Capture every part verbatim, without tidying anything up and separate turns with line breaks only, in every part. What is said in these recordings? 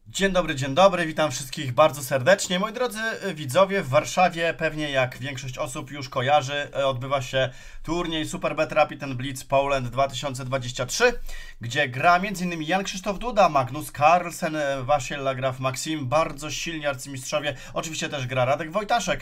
Dzień dobry, dzień dobry, witam wszystkich bardzo serdecznie. Moi drodzy widzowie, w Warszawie, pewnie jak większość osób już kojarzy, odbywa się turniej Superbet Rapid and Blitz Poland dwa tysiące dwadzieścia trzy, gdzie gra m.in. Jan Krzysztof Duda, Magnus Carlsen, Wasiel Lagraf, Maxim, bardzo silni arcymistrzowie, oczywiście też gra Radek Wojtaszek.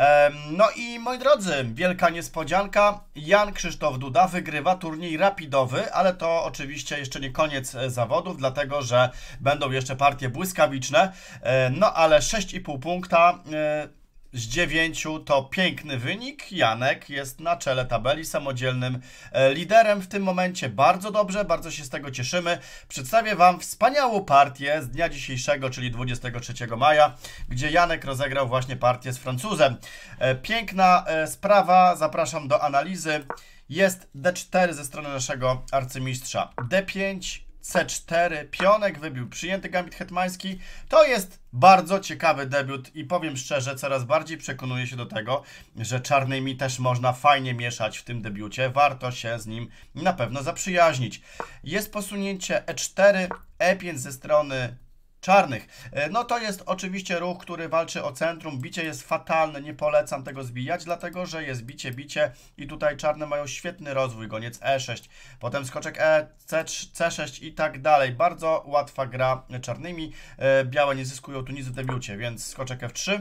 No i moi drodzy, wielka niespodzianka, Jan Krzysztof Duda wygrywa turniej rapidowy, ale to oczywiście jeszcze nie koniec zawodów, dlatego że będą jeszcze partie błyskawiczne, no ale sześć i pół punkta z dziewięciu to piękny wynik. Janek jest na czele tabeli, samodzielnym liderem w tym momencie. Bardzo dobrze, bardzo się z tego cieszymy. Przedstawię Wam wspaniałą partię z dnia dzisiejszego, czyli dwudziestego trzeciego maja, gdzie Janek rozegrał właśnie partię z Francuzem. Piękna sprawa, zapraszam do analizy. Jest D cztery ze strony naszego arcymistrza, D pięć, C cztery, pionek wybił, przyjęty gambit hetmański. To jest bardzo ciekawy debiut i powiem szczerze, coraz bardziej przekonuję się do tego, że czarnymi też można fajnie mieszać w tym debiucie. Warto się z nim na pewno zaprzyjaźnić. Jest posunięcie E cztery, E pięć ze strony czarnych. No to jest oczywiście ruch, który walczy o centrum. Bicie jest fatalne, nie polecam tego zbijać, dlatego że jest bicie, bicie i tutaj czarne mają świetny rozwój. Goniec E sześć, potem skoczek E, C sześć i tak dalej. Bardzo łatwa gra czarnymi. Białe nie zyskują tu nic w debiucie, więc skoczek F trzy.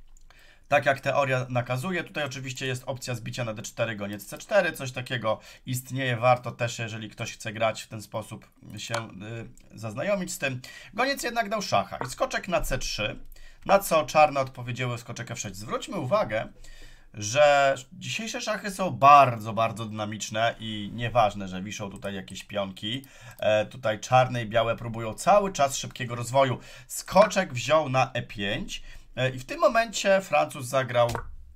Tak jak teoria nakazuje, tutaj oczywiście jest opcja zbicia na D cztery, goniec C cztery, coś takiego istnieje, warto też, jeżeli ktoś chce grać w ten sposób, się y, zaznajomić z tym. Goniec jednak dał szacha i skoczek na C trzy, na co czarne odpowiedziały skoczek F sześć. Zwróćmy uwagę, że dzisiejsze szachy są bardzo, bardzo dynamiczne i nieważne, że wiszą tutaj jakieś pionki. E, tutaj czarne i białe próbują cały czas szybkiego rozwoju. Skoczek wziął na E pięć. I w tym momencie Francuz zagrał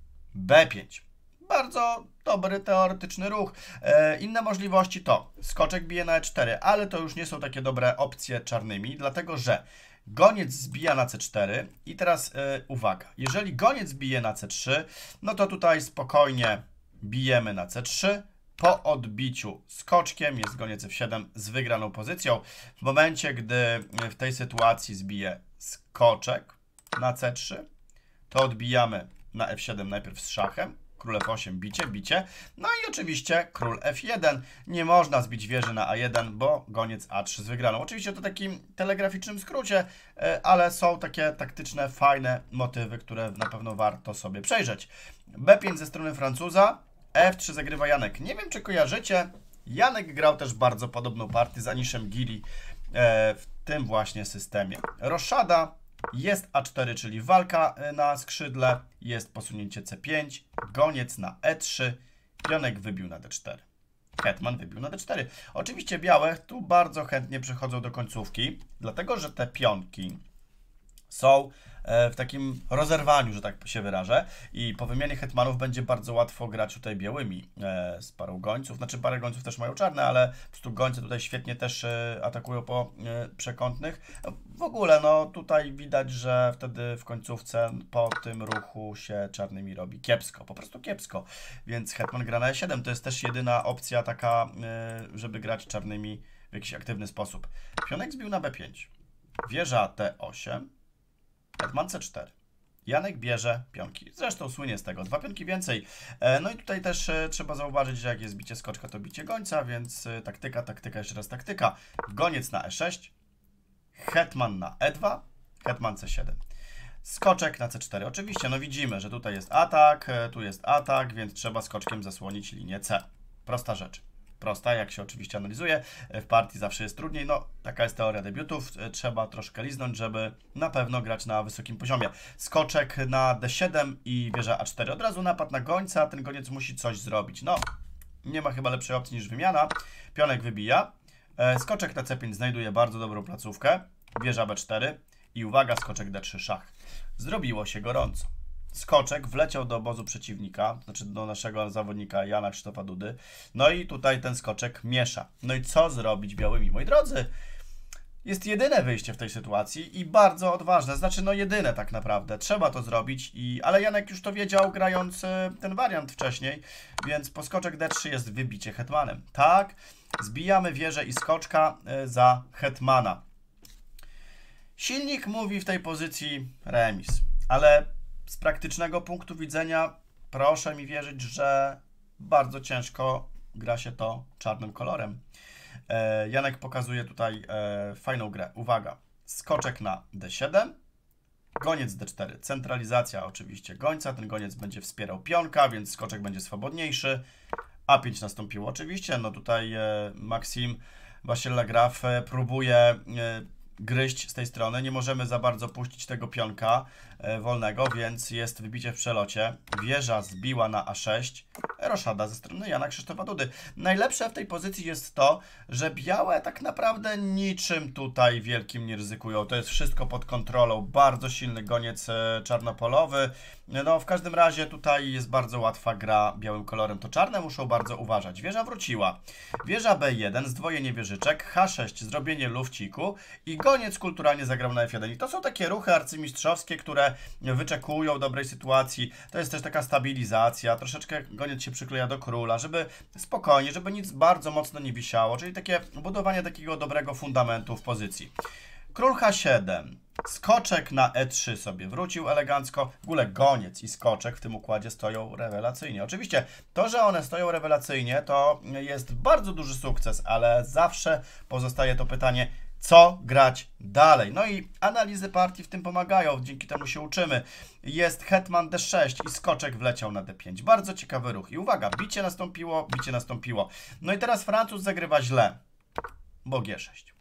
B pięć. Bardzo dobry teoretyczny ruch. E, inne możliwości to skoczek bije na E cztery, ale to już nie są takie dobre opcje czarnymi, dlatego że goniec zbija na C cztery i teraz e, uwaga, jeżeli goniec bije na C trzy, no to tutaj spokojnie bijemy na C trzy. Po odbiciu skoczkiem jest goniec F siedem z wygraną pozycją. W momencie, gdy w tej sytuacji zbije skoczek na C trzy, to odbijamy na F siedem najpierw z szachem, król F osiem, bicie, bicie, no i oczywiście król F jeden. Nie można zbić wieży na A jeden, bo goniec A trzy z wygraną. Oczywiście to w takim telegraficznym skrócie, ale są takie taktyczne, fajne motywy, które na pewno warto sobie przejrzeć. B pięć ze strony Francuza, F trzy zagrywa Janek. Nie wiem, czy kojarzycie, Janek grał też bardzo podobną partię z Aniszem Gili w tym właśnie systemie. Roszada. Jest A cztery, czyli walka na skrzydle, jest posunięcie C pięć, goniec na E trzy, pionek wybił na D cztery. Hetman wybił na D cztery. Oczywiście białe tu bardzo chętnie przechodzą do końcówki, dlatego że te pionki są w takim rozerwaniu, że tak się wyrażę, i po wymianie hetmanów będzie bardzo łatwo grać tutaj białymi e, z parą gońców. Znaczy parę gońców też mają czarne, ale po prostu gońce tutaj świetnie też e, atakują po e, przekątnych. W ogóle no tutaj widać, że wtedy w końcówce po tym ruchu się czarnymi robi kiepsko, po prostu kiepsko. Więc hetman gra na E siedem, to jest też jedyna opcja taka, e, żeby grać czarnymi w jakiś aktywny sposób. Pionek zbił na B pięć, wieża T osiem, hetman C cztery. Janek bierze pionki. Zresztą słynie z tego. Dwa pionki więcej. No i tutaj też trzeba zauważyć, że jak jest bicie skoczka, to bicie gońca, więc taktyka, taktyka, jeszcze raz taktyka. Goniec na E sześć. Hetman na E dwa. Hetman C siedem. Skoczek na C cztery. Oczywiście, no widzimy, że tutaj jest atak, tu jest atak, więc trzeba skoczkiem zasłonić linię C. Prosta rzecz. Prosta, jak się oczywiście analizuje, w partii zawsze jest trudniej, no taka jest teoria debiutów, trzeba troszkę liznąć, żeby na pewno grać na wysokim poziomie. Skoczek na D siedem i wieża A cztery, od razu napad na gońca, ten goniec musi coś zrobić, no nie ma chyba lepszej opcji niż wymiana, pionek wybija, skoczek na C pięć znajduje bardzo dobrą placówkę, wieża B cztery i uwaga, skoczek D trzy, szach. Zrobiło się gorąco. Skoczek wleciał do obozu przeciwnika, znaczy do naszego zawodnika Jana Krzysztofa Dudy. No i tutaj ten skoczek miesza. No i co zrobić białymi? Moi drodzy, jest jedyne wyjście w tej sytuacji i bardzo odważne. Znaczy, no jedyne tak naprawdę. Trzeba to zrobić, i ale Janek już to wiedział, grając ten wariant wcześniej, więc po skoczek D trzy jest wybicie hetmanem. Tak, zbijamy wieżę i skoczka za hetmana. Silnik mówi w tej pozycji remis, ale z praktycznego punktu widzenia proszę mi wierzyć, że bardzo ciężko gra się to czarnym kolorem. E, Janek pokazuje tutaj e, fajną grę. Uwaga, skoczek na D siedem, goniec D cztery, centralizacja oczywiście gońca, ten goniec będzie wspierał pionka, więc skoczek będzie swobodniejszy. A pięć nastąpiło oczywiście, no tutaj e, Maksim Wasilograf e, próbuje e, gryźć z tej strony, nie możemy za bardzo puścić tego pionka e, wolnego, więc jest wybicie w przelocie. Wieża zbiła na A sześć, roszada ze strony Jana Krzysztofa Dudy. Najlepsze w tej pozycji jest to, że białe tak naprawdę niczym tutaj wielkim nie ryzykują. To jest wszystko pod kontrolą, bardzo silny goniec e, czarnopolowy. No w każdym razie tutaj jest bardzo łatwa gra białym kolorem. To czarne muszą bardzo uważać. Wieża wróciła. Wieża B jeden, zdwojenie wieżyczek, H sześć, zrobienie lufciku i goniec kulturalnie zagrał na F jeden. I to są takie ruchy arcymistrzowskie, które wyczekują dobrej sytuacji. To jest też taka stabilizacja. Troszeczkę goniec się przykleja do króla, żeby spokojnie, żeby nic bardzo mocno nie wisiało. Czyli takie budowanie takiego dobrego fundamentu w pozycji. Król H siedem. Skoczek na E trzy sobie wrócił elegancko. W ogóle goniec i skoczek w tym układzie stoją rewelacyjnie. Oczywiście to, że one stoją rewelacyjnie, to jest bardzo duży sukces, ale zawsze pozostaje to pytanie, co grać dalej. No i analizy partii w tym pomagają, dzięki temu się uczymy. Jest hetman D sześć i skoczek wleciał na D pięć. Bardzo ciekawy ruch. I uwaga, bicie nastąpiło, bicie nastąpiło. No i teraz Francuz zagrywa źle, bo G sześć.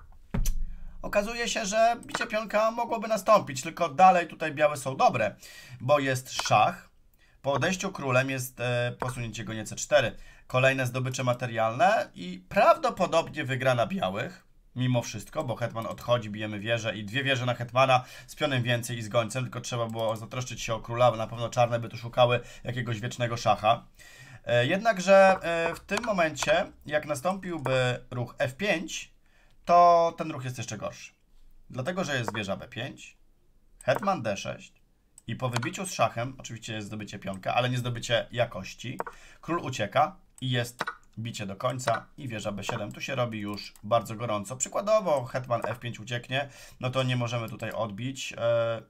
Okazuje się, że bicie pionka mogłoby nastąpić, tylko dalej tutaj białe są dobre, bo jest szach. Po odejściu królem jest e, posunięcie goniec C cztery. Kolejne zdobycze materialne i prawdopodobnie wygrana białych. Mimo wszystko, bo hetman odchodzi, bijemy wieżę i dwie wieże na hetmana z pionem więcej i z gońcem, tylko trzeba było zatroszczyć się o króla, bo na pewno czarne by tu szukały jakiegoś wiecznego szacha. E, jednakże e, w tym momencie, jak nastąpiłby ruch F pięć, to ten ruch jest jeszcze gorszy. Dlatego, że jest wieża B pięć, hetman D sześć i po wybiciu z szachem, oczywiście jest zdobycie pionka, ale nie zdobycie jakości, król ucieka i jest bicie do końca i wieża B siedem. Tu się robi już bardzo gorąco. Przykładowo hetman F pięć ucieknie, no to nie możemy tutaj odbić. Eee...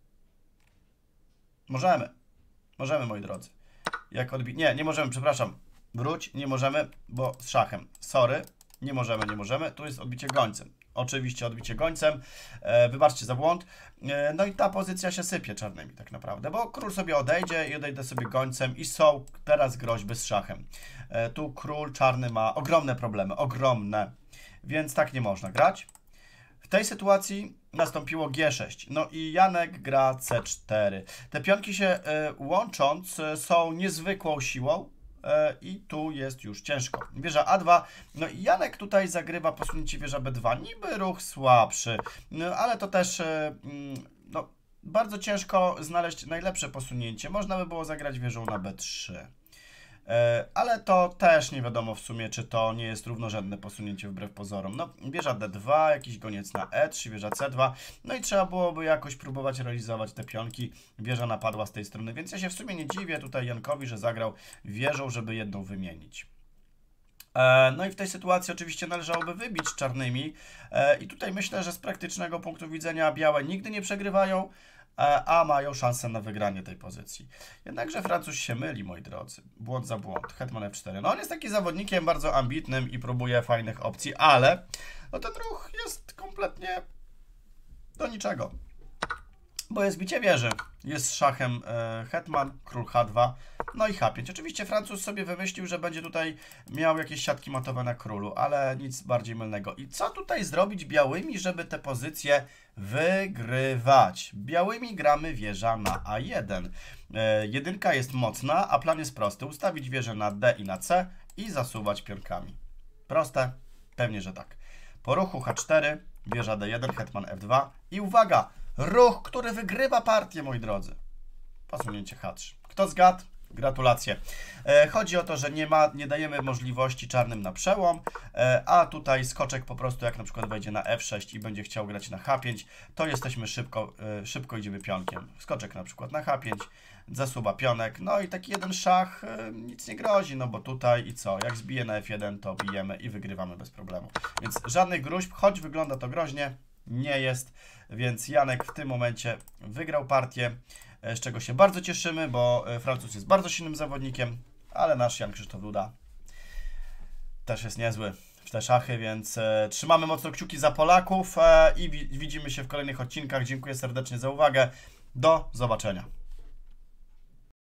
Możemy. Możemy, moi drodzy. Jak odbić? Nie, nie możemy, przepraszam. Wróć, nie możemy, bo z szachem. Sorry. Nie możemy, nie możemy. Tu jest odbicie gońcem. Oczywiście odbicie gońcem. E, wybaczcie za błąd. E, no i ta pozycja się sypie czarnymi tak naprawdę, bo król sobie odejdzie i odejdę sobie gońcem i są teraz groźby z szachem. E, tu król czarny ma ogromne problemy, ogromne. Więc tak nie można grać. W tej sytuacji nastąpiło G sześć. No i Janek gra C cztery. Te pionki się e, łącząc e, są niezwykłą siłą. I tu jest już ciężko. Wieża A dwa, no i Janek tutaj zagrywa posunięcie wieża B dwa, niby ruch słabszy, no ale to też no, bardzo ciężko znaleźć najlepsze posunięcie. Można by było zagrać wieżą na B trzy. Ale to też nie wiadomo w sumie, czy to nie jest równorzędne posunięcie wbrew pozorom. No, wieża D dwa, jakiś goniec na E trzy, wieża C dwa, no i trzeba byłoby jakoś próbować realizować te pionki. Wieża napadła z tej strony, więc ja się w sumie nie dziwię tutaj Jankowi, że zagrał wieżą, żeby jedną wymienić. No i w tej sytuacji oczywiście należałoby wybić czarnymi i tutaj myślę, że z praktycznego punktu widzenia białe nigdy nie przegrywają, a mają szansę na wygranie tej pozycji. Jednakże Francuz się myli, moi drodzy. Błąd za błąd. Hetman F cztery. No on jest taki zawodnikiem bardzo ambitnym i próbuje fajnych opcji, ale no ten ruch jest kompletnie do niczego. Bo jest bicie wieży. Jest szachem e, hetman, król H dwa, no i H pięć. Oczywiście Francuz sobie wymyślił, że będzie tutaj miał jakieś siatki matowe na królu, ale nic bardziej mylnego. I co tutaj zrobić białymi, żeby te pozycje wygrywać? Białymi gramy wieża na A jeden. E, jedynka jest mocna, a plan jest prosty. Ustawić wieżę na D i na C i zasuwać pionkami. Proste? Pewnie, że tak. Po ruchu H cztery, wieża D jeden, hetman F dwa i uwaga! Ruch, który wygrywa partię, moi drodzy. Posunięcie H trzy. Kto zgadł? Gratulacje. E, chodzi o to, że nie, ma, nie dajemy możliwości czarnym na przełom, e, a tutaj skoczek po prostu jak na przykład wejdzie na F sześć i będzie chciał grać na H pięć, to jesteśmy szybko, e, szybko idziemy pionkiem. Skoczek na przykład na H pięć, zasuba pionek, no i taki jeden szach e, nic nie grozi, no bo tutaj i co? Jak zbije na F jeden, to bijemy i wygrywamy bez problemu. Więc żadnych gruźb, choć wygląda to groźnie, nie jest. więc Janek w tym momencie wygrał partię, z czego się bardzo cieszymy, bo Francuz jest bardzo silnym zawodnikiem, ale nasz Jan Krzysztof Duda też jest niezły w te szachy, więc e, trzymamy mocno kciuki za Polaków e, i wi widzimy się w kolejnych odcinkach. Dziękuję serdecznie za uwagę. Do zobaczenia.